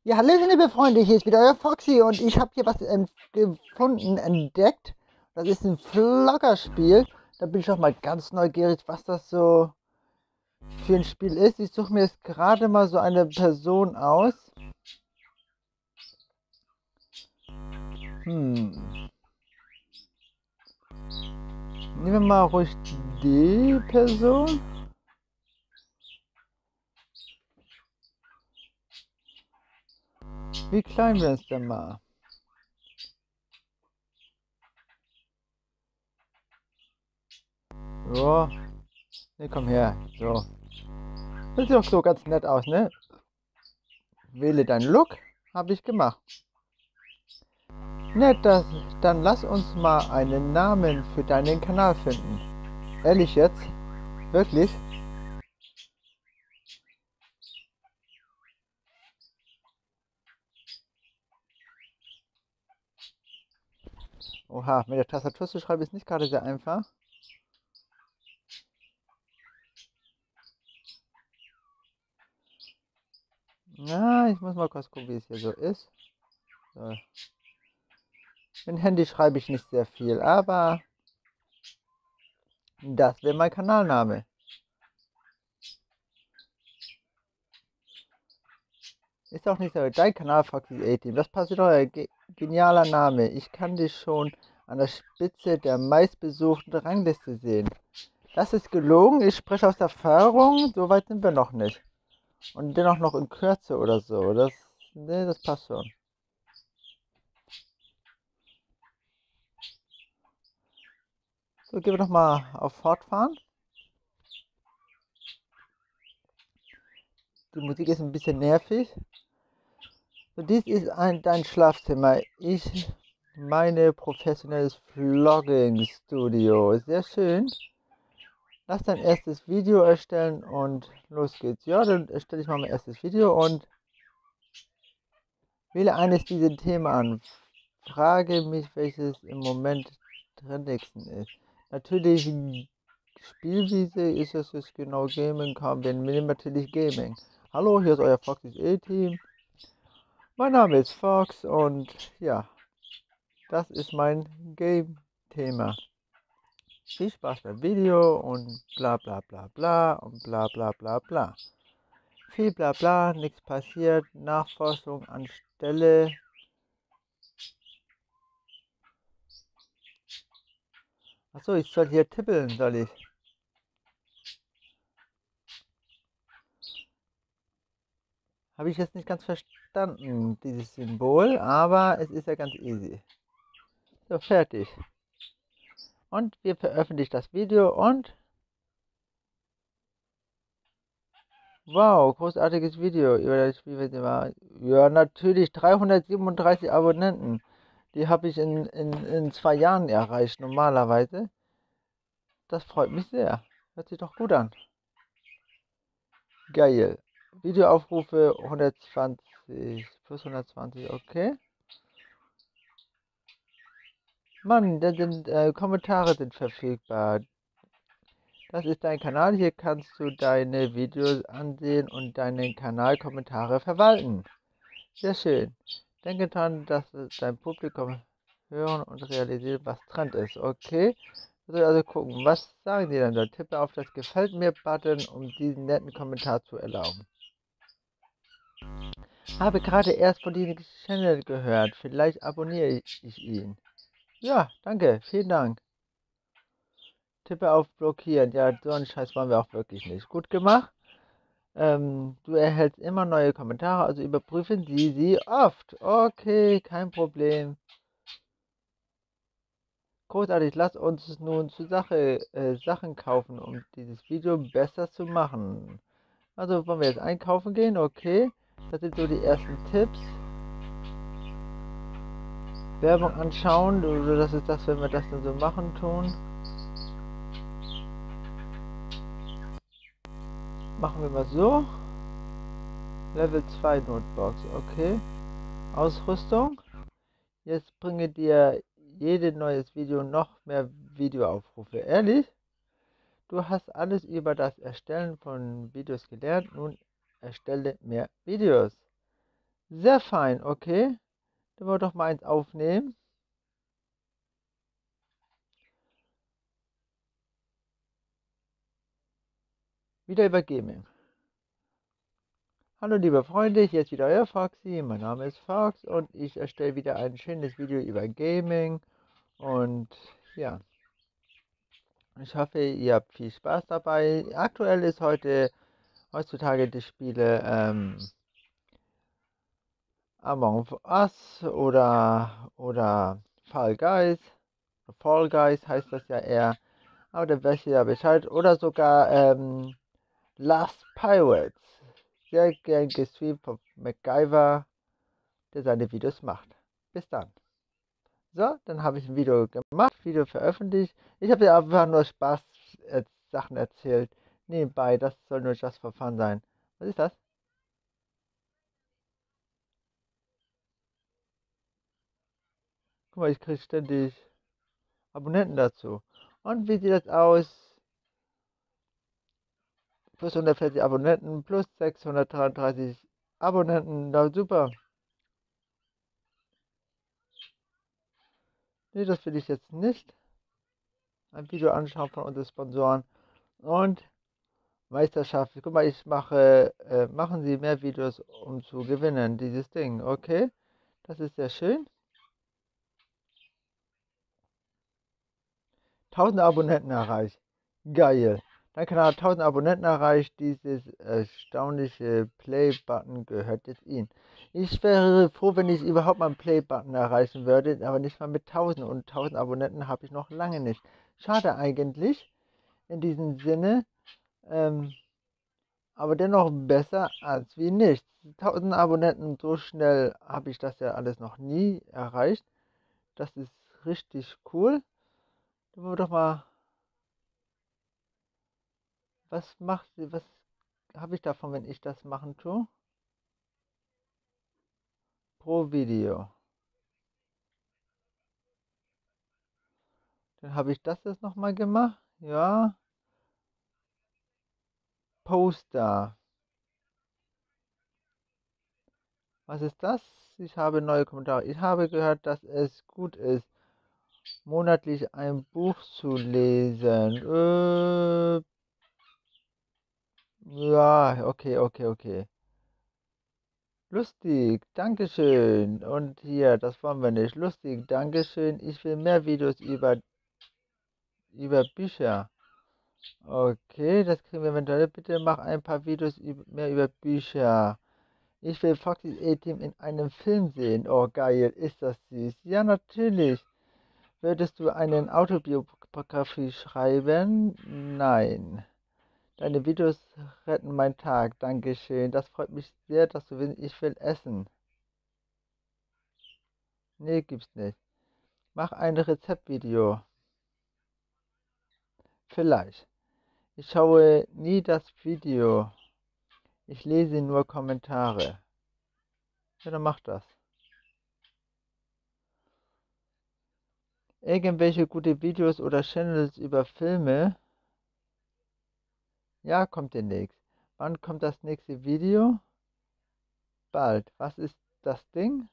Ja, hallöchen, liebe Freunde, hier ist wieder euer Foxy und ich habe hier was gefunden, entdeckt. Das ist ein Floggerspiel. Da bin ich auch mal ganz neugierig, was das so für ein Spiel ist. Ich suche mir jetzt gerade mal so eine Person aus. Nehmen wir mal ruhig die Person. Wie klein wir es denn mal? So, ne, komm her. So. Das sieht auch so ganz nett aus, ne? Wähle deinen Look. Habe ich gemacht. Nett, dann lass uns mal einen Namen für deinen Kanal finden. Ehrlich jetzt? Wirklich? Oha, mit der Tastatur zu schreiben ist nicht gerade sehr einfach. Na, ich muss mal kurz gucken, wie es hier so ist. So. Mit dem Handy schreibe ich nicht sehr viel, aber das wäre mein Kanalname. Ist auch nicht so. Dein Kanal Foxy 18. Das passt doch. Genialer Name. Ich kann dich schon an der Spitze der meistbesuchten Rangliste sehen. Das ist gelogen. Ich spreche aus Erfahrung. So weit sind wir noch nicht. Und dennoch noch in Kürze oder so. Nee, das passt schon. So, gehen wir doch mal auf Fortfahren. Die Musik ist ein bisschen nervig. So, dies ist dein Schlafzimmer. Ich meine professionelles Vlogging-Studio. Sehr schön. Lass dein erstes Video erstellen und los geht's. Ja, dann erstelle ich mal mein erstes Video und wähle eines dieser Themen an. Frage mich, welches im Moment trendigsten ist. Natürlich Spielwiese ist es jetzt genau Gaming, kam, wir nehmen natürlich Gaming. Hallo, hier ist euer Foxys E-Team. Mein Name ist Fox und ja, das ist mein Game-Thema. Viel Spaß beim Video und bla bla bla bla und bla bla bla bla. Viel bla bla, nichts passiert, Nachforschung anstelle. Achso, ich soll hier tippeln, soll ich? Habe ich jetzt nicht ganz verstanden, dieses Symbol, aber es ist ja ganz easy. So, fertig. Und wir veröffentlichen das Video und wow, großartiges Video über das Spiel. Ja, natürlich 337 Abonnenten. Die habe ich in 2 Jahren erreicht, normalerweise. Das freut mich sehr. Hört sich doch gut an. Geil. Videoaufrufe 120 plus 120, okay. Mann, Kommentare sind verfügbar. Das ist dein Kanal. Hier kannst du deine Videos ansehen und deine Kanalkommentare verwalten. Sehr schön. Denke dran, dass dein Publikum hören und realisieren, was Trend ist. Okay. Also gucken, was sagen die denn da? Tippe auf das Gefällt mir-Button, um diesen netten Kommentar zu erlauben. Habe gerade erst von diesem Channel gehört. Vielleicht abonniere ich ihn. Ja, danke. Vielen Dank. Tippe auf Blockieren. Ja, so einen Scheiß wollen wir auch wirklich nicht. Gut gemacht. Du erhältst immer neue Kommentare, also überprüfen sie oft. Okay, kein Problem. Großartig, lass uns nun zur Sache Sachen kaufen, um dieses Video besser zu machen. Also wollen wir jetzt einkaufen gehen, okay. Das sind so die ersten Tipps. Werbung anschauen, das ist das, wenn wir das dann so machen tun. Machen wir mal so. Level 2 Notebox, okay. Ausrüstung. Jetzt bringe dir jedes neues Video noch mehr Videoaufrufe. Ehrlich? Du hast alles über das Erstellen von Videos gelernt. Nun erstelle mehr Videos. Sehr fein, okay. Dann wollen wir doch mal eins aufnehmen. Wieder über Gaming. Hallo liebe Freunde, hier ist wieder euer Foxy. Mein Name ist Fox und ich erstelle wieder ein schönes Video über Gaming. Und ja, ich hoffe, ihr habt viel Spaß dabei. Aktuell ist heutzutage die Spiele Among Us oder Fall Guys heißt das ja eher. Aber dann wisst ihr ja Bescheid. Oder sogar Last Pirates. Sehr gern gestreamt von MacGyver, der seine Videos macht. Bis dann. So, dann habe ich ein Video gemacht, Video veröffentlicht. Ich habe ja einfach nur Spaß Sachen erzählt. Nebenbei, das soll nur just for fun sein. Was ist das? Guck mal, ich kriege ständig Abonnenten dazu. Und wie sieht das aus? Plus 140 Abonnenten, plus 633 Abonnenten. Na super. Nee, das will ich jetzt nicht. Ein Video anschauen von unseren Sponsoren. Und Meisterschaft. Guck mal, machen Sie mehr Videos, um zu gewinnen, dieses Ding. Okay, das ist sehr schön. 1000 Abonnenten erreicht. Geil. Dein Kanal hat 1000 Abonnenten erreicht. Dieses erstaunliche Play-Button gehört jetzt Ihnen. Ich wäre froh, wenn ich überhaupt mal einen Play-Button erreichen würde, aber nicht mal mit 1000. Und 1000 Abonnenten habe ich noch lange nicht. Schade eigentlich. In diesem Sinne. Ähm, aber dennoch besser als wie nichts. 1000 Abonnenten, so schnell habe ich das ja alles noch nie erreicht. Das ist richtig cool. Dann wollen wir doch mal, was habe ich davon, wenn ich das machen tue? Pro Video. Dann habe ich das jetzt nochmal gemacht. Ja, Poster. Was ist das? Ich habe neue Kommentare. Ich habe gehört, dass es gut ist, monatlich ein Buch zu lesen. Ja, okay. Lustig, Dankeschön. Und hier, das wollen wir nicht. Lustig, Dankeschön. Ich will mehr Videos über Bücher. Okay, das kriegen wir eventuell. Bitte mach ein paar Videos mehr über Bücher. Ich will Foxys A-Team in einem Film sehen. Oh, geil, ist das süß. Ja, natürlich. Würdest du eine Autobiografie schreiben? Nein. Deine Videos retten meinen Tag. Dankeschön. Das freut mich sehr, dass du willst. Ich will essen. Nee, gibt's nicht. Mach ein Rezeptvideo. Vielleicht. Ich schaue nie das Video. Ich lese nur Kommentare. Ja, dann mach das. Irgendwelche gute Videos oder Channels über Filme? Ja, kommt demnächst. Wann kommt das nächste Video? Bald. Was ist das Ding?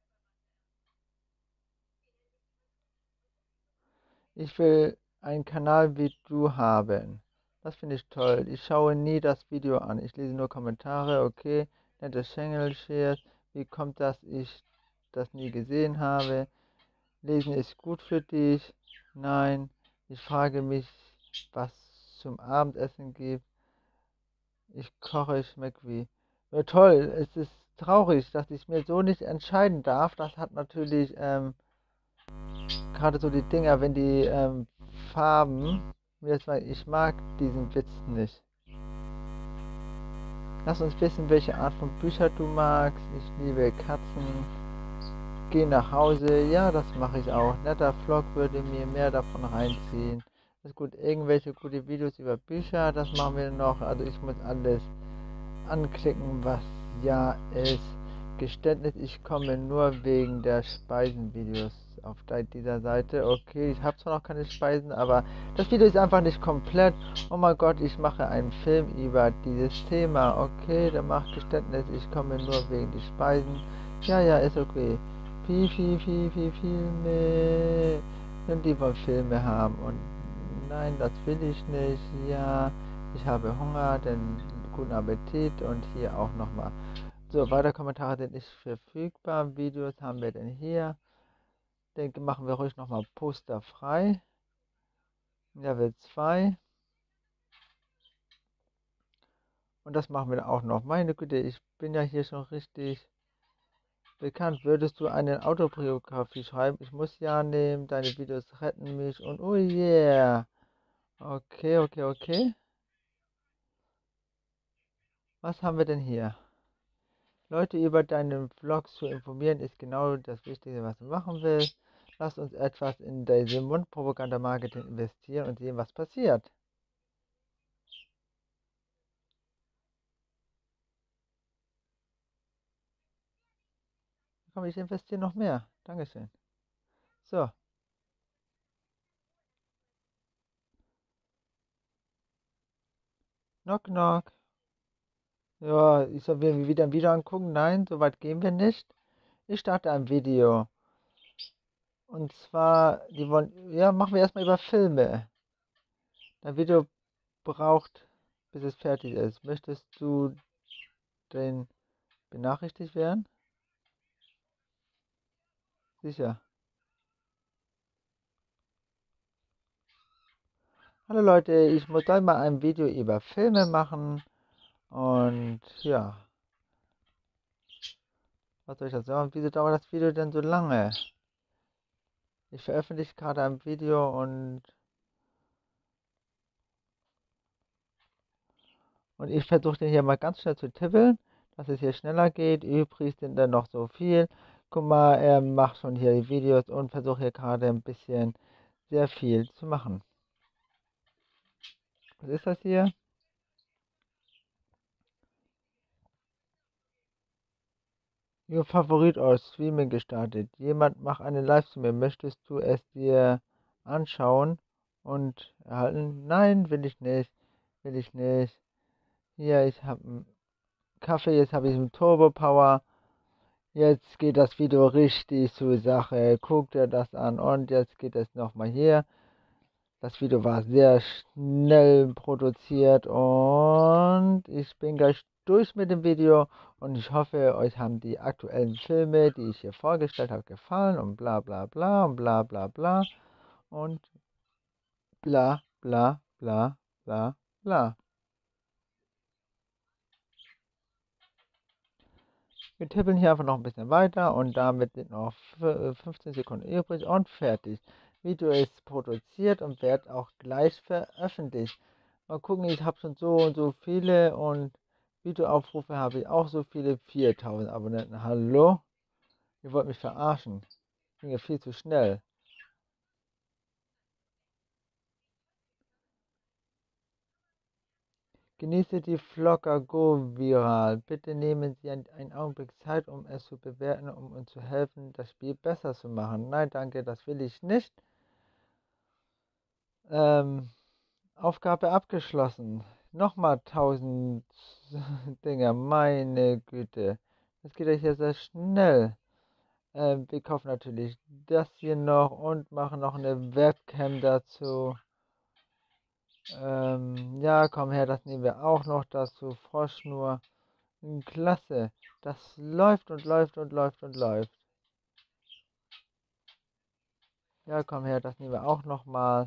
Ich will einen Kanal wie du haben. Das finde ich toll. Ich schaue nie das Video an. Ich lese nur Kommentare. Okay. Nette Channel Shares. Wie kommt das, ich das nie gesehen habe? Lesen ist gut für dich. Nein. Ich frage mich, was zum Abendessen gibt. Ich koche, schmeckt wie. Ja, toll. Es ist traurig, dass ich mir so nicht entscheiden darf. Das hat natürlich gerade so die Dinger, wenn die Farben. Ich mag diesen Witz nicht. Lass uns wissen, welche Art von Bücher du magst. Ich liebe Katzen. Geh nach Hause. Ja, das mache ich auch. Netter Vlog würde mir mehr davon reinziehen. Das ist gut. Irgendwelche gute Videos über Bücher, das machen wir noch. Also ich muss alles anklicken, was ja ist. Geständnis, ich komme nur wegen der Speisenvideos auf dieser Seite. Okay, ich habe zwar noch keine Speisen, aber das Video ist einfach nicht komplett. Oh mein Gott, ich mache einen Film über dieses Thema. Okay, der macht Geständnis, ich komme nur wegen die Speisen. Ja, ist okay. Filme. Und die wollen Filme haben. Und nein, das will ich nicht. Ja, ich habe Hunger, denn guten Appetit. Und hier auch nochmal. So, weitere Kommentare sind nicht verfügbar. Videos haben wir denn hier. Denke, machen wir ruhig nochmal Poster frei. Level 2. Und das machen wir auch noch. Meine Güte, ich bin ja hier schon richtig bekannt. Würdest du eine Autobiografie schreiben? Ich muss ja nehmen. Deine Videos retten mich. Und oh yeah. Okay. Was haben wir denn hier? Leute über deinen Vlog zu informieren ist genau das Wichtige, was du machen willst. Lass uns etwas in diese Mundpropaganda-Marketing investieren und sehen, was passiert. Komm, ich investiere noch mehr. Dankeschön. So. Knock, knock. Ja, ich soll mir wieder ein Video angucken. Nein, so weit gehen wir nicht. Ich starte ein Video. Und zwar, die wollen, ja, machen wir erstmal über Filme. Dein Video braucht, bis es fertig ist. Möchtest du den benachrichtigt werden? Sicher. Hallo Leute, ich muss dann mal ein Video über Filme machen. Und ja, was soll ich das sagen? Wieso dauert das Video denn so lange? Ich veröffentliche gerade ein Video und ich versuche den hier mal ganz schnell zu tippeln, dass es hier schneller geht. Übrig sind dann noch so viel. Guck mal, er macht schon hier die Videos und versuche hier gerade ein bisschen sehr viel zu machen. Was ist das hier? Ihr Favorit aus Streaming gestartet. Jemand macht eine Livestream. Möchtest du es dir anschauen und erhalten? Nein, will ich nicht. Will ich nicht. Hier, ich habe einen Kaffee, jetzt habe ich einen Turbo Power. Jetzt geht das Video richtig zur Sache. Guckt ihr das an und jetzt geht es nochmal hier. Das Video war sehr schnell produziert und ich bin gleich durch mit dem Video und ich hoffe, euch haben die aktuellen Filme, die ich hier vorgestellt habe, gefallen und bla bla bla und bla bla bla und bla bla bla bla bla. Wir tippeln hier einfach noch ein bisschen weiter und damit sind noch 15 Sekunden übrig und fertig. Video ist produziert und wird auch gleich veröffentlicht. Mal gucken, ich habe schon so und so viele und Videoaufrufe habe ich auch so viele. 4000 Abonnenten. Hallo? Ihr wollt mich verarschen. Ich bin ja viel zu schnell. Genieße die Vlogger Go viral. Bitte nehmen Sie einen Augenblick Zeit, um es zu bewerten, um uns zu helfen, das Spiel besser zu machen. Nein, danke, das will ich nicht. Aufgabe abgeschlossen. Nochmal 1000 Dinger, meine Güte. Das geht ja hier sehr schnell. Wir kaufen natürlich das hier noch und machen noch eine Webcam dazu. Ja, komm her, das nehmen wir auch noch dazu. Froschschnur. Klasse. Das läuft und läuft und läuft und läuft. Ja, komm her, das nehmen wir auch noch mal.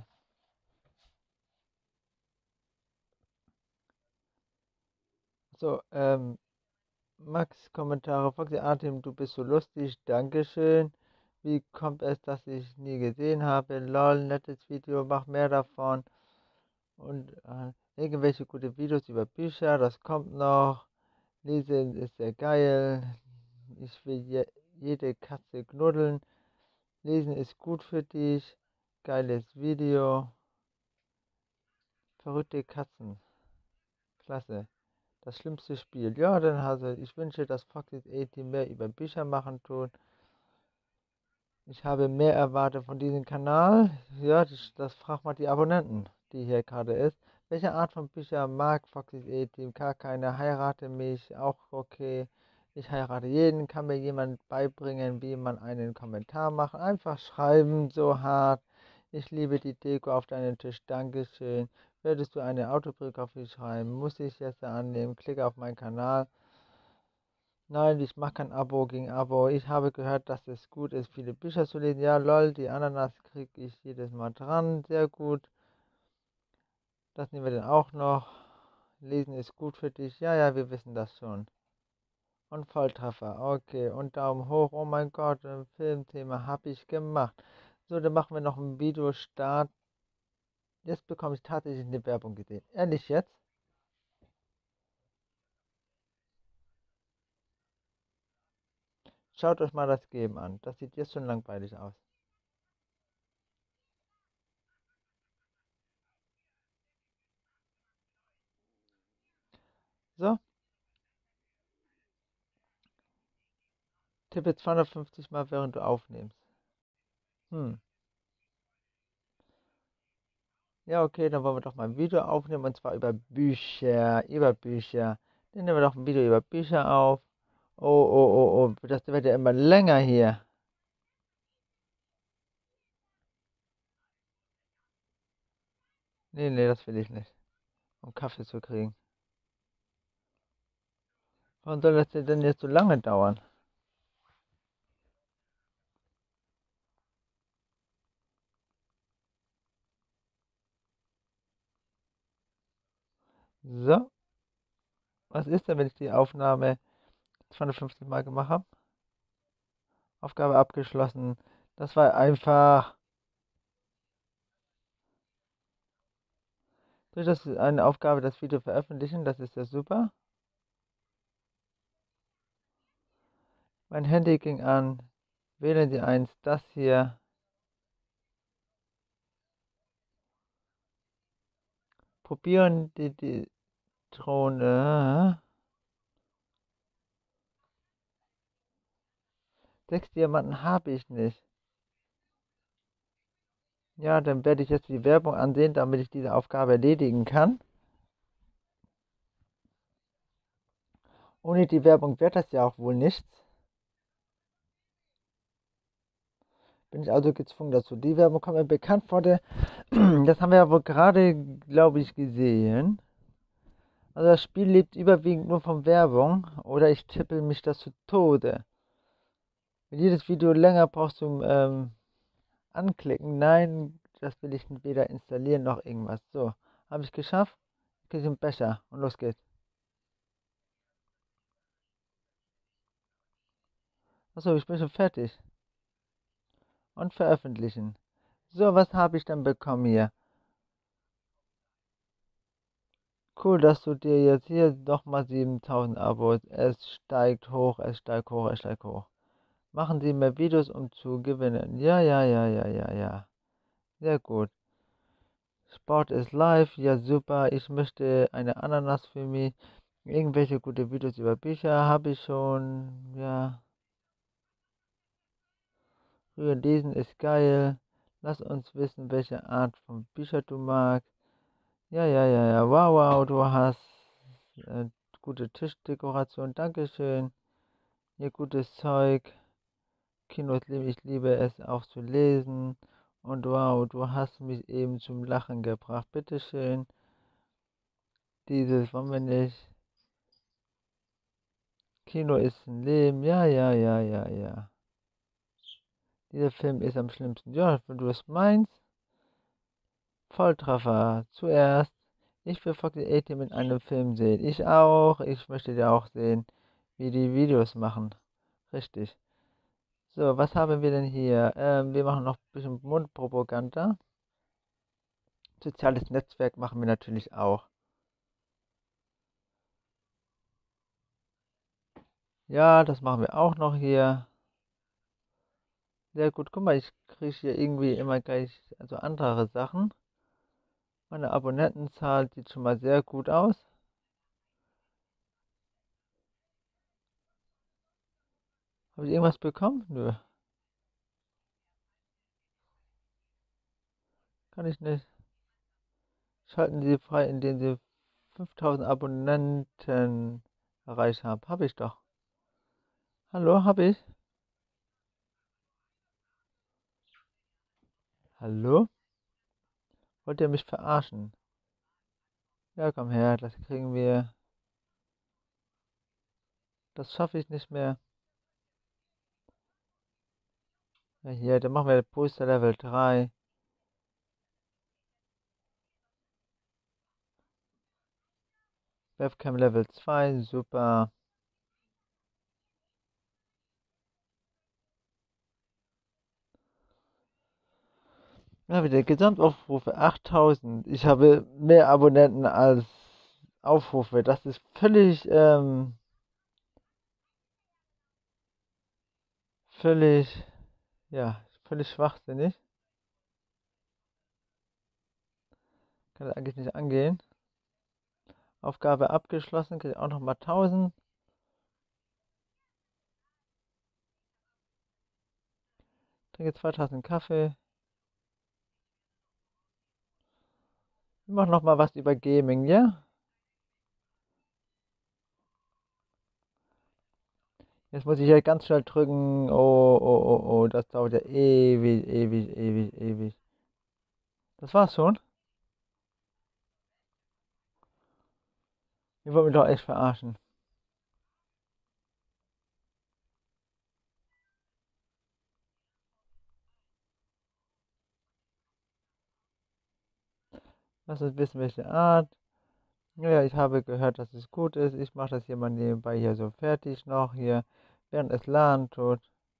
So, Max, Kommentare. Foxy Artem, du bist so lustig. Dankeschön. Wie kommt es, dass ich nie gesehen habe? Lol, nettes Video, mach mehr davon. Und irgendwelche gute Videos über Bücher, das kommt noch. Lesen ist sehr geil. Ich will jede Katze knuddeln. Lesen ist gut für dich. Geiles Video. Verrückte Katzen. Klasse. Das schlimmste Spiel. Ja, dann also ich wünsche, dass Foxys A-Team mehr über Bücher machen tut. Ich habe mehr erwartet von diesem Kanal. Ja, das fragt mal die Abonnenten, die hier gerade ist. Welche Art von Bücher mag Foxys E-Team? Gar keine. Heirate mich, auch okay. Ich heirate jeden. Kann mir jemand beibringen, wie man einen Kommentar macht? Einfach schreiben, so hart. Ich liebe die Deko auf deinem Tisch. Dankeschön. Würdest du eine Autobiografie schreiben? Muss ich jetzt annehmen? Klicke auf meinen Kanal. Nein, ich mache kein Abo gegen Abo. Ich habe gehört, dass es gut ist, viele Bücher zu lesen. Ja, lol, die Ananas kriege ich jedes Mal dran. Sehr gut. Das nehmen wir dann auch noch. Lesen ist gut für dich. Ja, ja, wir wissen das schon. Und Volltreffer. Okay. Und Daumen hoch. Oh mein Gott, ein Filmthema habe ich gemacht. So, dann machen wir noch einen Videostart. Jetzt bekomme ich tatsächlich eine Werbung gesehen. Ehrlich jetzt? Schaut euch mal das Game an. Das sieht jetzt schon langweilig aus. So, tippe 250 Mal, während du aufnimmst. Hm. Ja, okay, dann wollen wir doch mal ein Video aufnehmen und zwar über Bücher, über Bücher. Dann nehmen wir doch ein Video über Bücher auf. Oh, oh, oh, oh, das wird ja immer länger hier. Nee, nee, das will ich nicht. Um Kaffee zu kriegen. Warum soll das denn jetzt so lange dauern? So, was ist denn, wenn ich die Aufnahme 250 Mal gemacht habe? Aufgabe abgeschlossen. Das war einfach. Durch das eine Aufgabe das Video veröffentlichen, das ist ja super. Mein Handy ging an. Wählen Sie eins, das hier. Probieren die Drohne. 6 Diamanten habe ich nicht. Ja, dann werde ich jetzt die Werbung ansehen, damit ich diese Aufgabe erledigen kann. Ohne die Werbung wird das ja auch wohl nichts. Bin ich also gezwungen dazu. Die Werbung kommt mir bekannt vor. Das haben wir ja wohl gerade, glaube ich, gesehen. Also das Spiel lebt überwiegend nur von Werbung. Oder ich tippe mich das zu Tode. Wenn jedes Video länger brauchst zum anklicken. Nein, das will ich weder installieren noch irgendwas. So, habe ich geschafft. Kriege ich einen Becher und los geht's. Achso, ich bin schon fertig. Und veröffentlichen. So, was habe ich denn bekommen hier? Cool, dass du dir jetzt hier nochmal 7000 Abos. Es steigt hoch, es steigt hoch, es steigt hoch. Machen Sie mehr Videos, um zu gewinnen. Ja, ja, ja, ja, ja, ja. Sehr gut. Sport ist live. Ja, super. Ich möchte eine Ananas für mich. Irgendwelche gute Videos über Bücher habe ich schon. Ja. Früher lesen ist geil. Lass uns wissen, welche Art von Bücher du magst. Ja, ja, ja, ja. Wow, wow, du hast äh, gute Tischdekoration. Dankeschön. Hier gutes Zeug. Kinos liebe ich liebe es auch zu lesen. Und wow, du hast mich eben zum Lachen gebracht. Bitteschön. Dieses wollen wir nicht. Kino ist ein Leben. Ja, ja, ja, ja, ja. Dieser Film ist am schlimmsten. Ja, wenn du es meinst. Volltreffer. Zuerst. Ich will Foxy A-Team in einem Film sehen. Ich auch. Ich möchte ja auch sehen, wie die Videos machen. Richtig. So, was haben wir denn hier? Wir machen noch ein bisschen Mundpropaganda. Soziales Netzwerk machen wir natürlich auch. Ja, das machen wir auch noch hier. Sehr gut. Guck mal, ich kriege hier irgendwie immer gleich also andere Sachen. Meine Abonnentenzahl sieht schon mal sehr gut aus. Habe ich irgendwas bekommen? Nö. Kann ich nicht. Schalten Sie frei, indem Sie 5000 Abonnenten erreicht haben. Habe ich doch. Hallo, habe ich? Hallo? Wollt ihr mich verarschen? Ja, komm her, das kriegen wir. Das schaffe ich nicht mehr. Ja, hier, dann machen wir Booster Level 3. Webcam Level 2, super. Ja, wieder Gesamtaufrufe 8000. Ich habe mehr Abonnenten als Aufrufe. Das ist völlig, ja, völlig schwachsinnig. Kann das eigentlich nicht angehen. Aufgabe abgeschlossen, kriege ich auch nochmal 1000. Trinke 2000 Kaffee. Wir machen nochmal was über Gaming, ja? Jetzt muss ich hier ganz schnell drücken. Oh, das dauert ja ewig, ewig, ewig, ewig. Das war's schon. Ihr wollt mich doch echt verarschen. Lass uns wissen, welche Art. Ja, ich habe gehört, dass es gut ist. Ich mache das hier mal nebenbei hier so fertig noch hier, während es laden tut.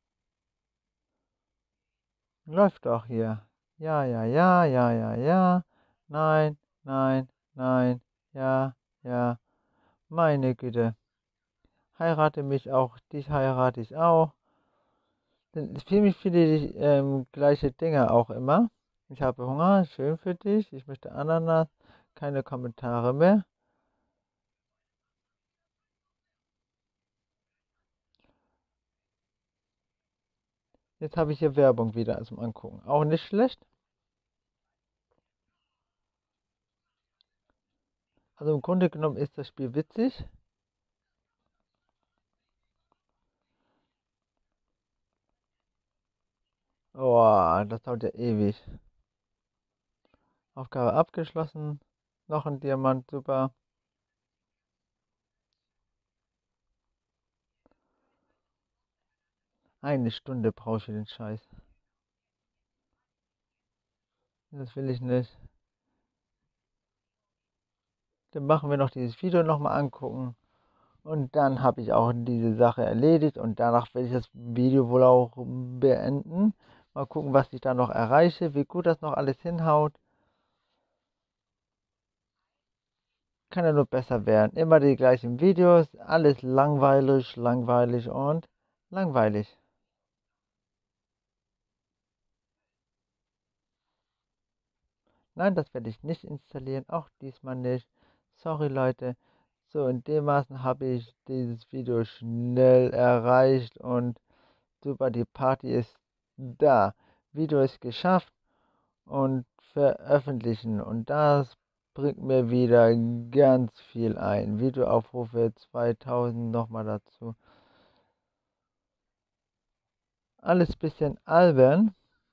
Läuft doch hier. Ja, ja, ja, ja, ja, ja. Nein, nein, nein. Ja, ja. Meine Güte. Heirate mich auch. Dich heirate ich auch. Denn für mich viele die gleiche Dinge auch immer. Ich habe Hunger. Schön für dich. Ich möchte Ananas. Keine Kommentare mehr. Jetzt habe ich hier Werbung wieder zum Angucken. Auch nicht schlecht. Also im Grunde genommen ist das Spiel witzig. Oh, das dauert ja ewig. Aufgabe abgeschlossen. Noch ein Diamant, super. Eine Stunde brauche ich für den Scheiß. Das will ich nicht. Dann machen wir noch dieses Video nochmal angucken. Und dann habe ich auch diese Sache erledigt. Und danach werde ich das Video wohl auch beenden. Mal gucken, was ich da noch erreiche. Wie gut das noch alles hinhaut. Kann ja nur besser werden. Immer die gleichen Videos. Alles langweilig, langweilig und langweilig. Nein, das werde ich nicht installieren, auch diesmal nicht. Sorry Leute. So, in dem Maßen habe ich dieses Video schnell erreicht und super, die Party ist da. Video ist geschafft und veröffentlichen und das bringt mir wieder ganz viel ein. Videoaufrufe 2000 nochmal dazu. Alles bisschen albern.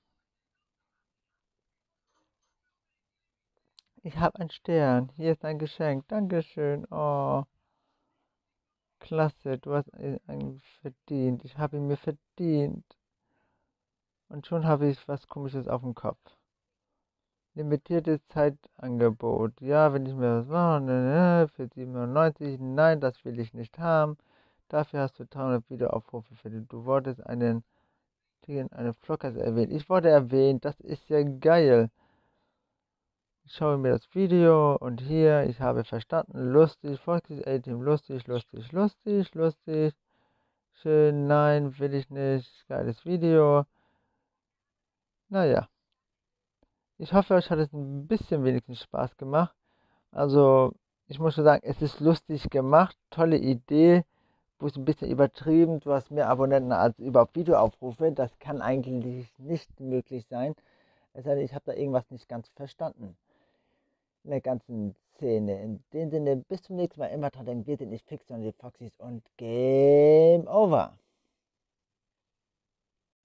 Ich habe einen Stern. Hier ist ein Geschenk. Dankeschön. Oh. Klasse, du hast einen verdient. Ich habe ihn mir verdient. Und schon habe ich was Komisches auf dem Kopf. Limitiertes Zeitangebot. Ja, wenn ich mir was mache, ne, für 97. Nein, das will ich nicht haben. Dafür hast du 300 Videoaufrufe verdient. Du wolltest eine Vlogcast erwähnt. Ich wurde erwähnt. Das ist ja geil. Ich schaue mir das Video und hier, ich habe verstanden. Lustig, Foxys A-Team, lustig, lustig, lustig, lustig. Schön, nein, will ich nicht. Geiles Video. Naja, ich hoffe, euch hat es ein bisschen wenigstens Spaß gemacht. Also, ich muss schon sagen, es ist lustig gemacht. Tolle Idee. Bloß ein bisschen übertrieben. Du hast mehr Abonnenten als überhaupt Videoaufrufe. Das kann eigentlich nicht möglich sein. Es sei denn, ich habe da irgendwas nicht ganz verstanden in der ganzen Szene. In dem Sinne, bis zum nächsten Mal. Immer dran denken, wir sind nicht fix, sondern die Foxys und Game Over.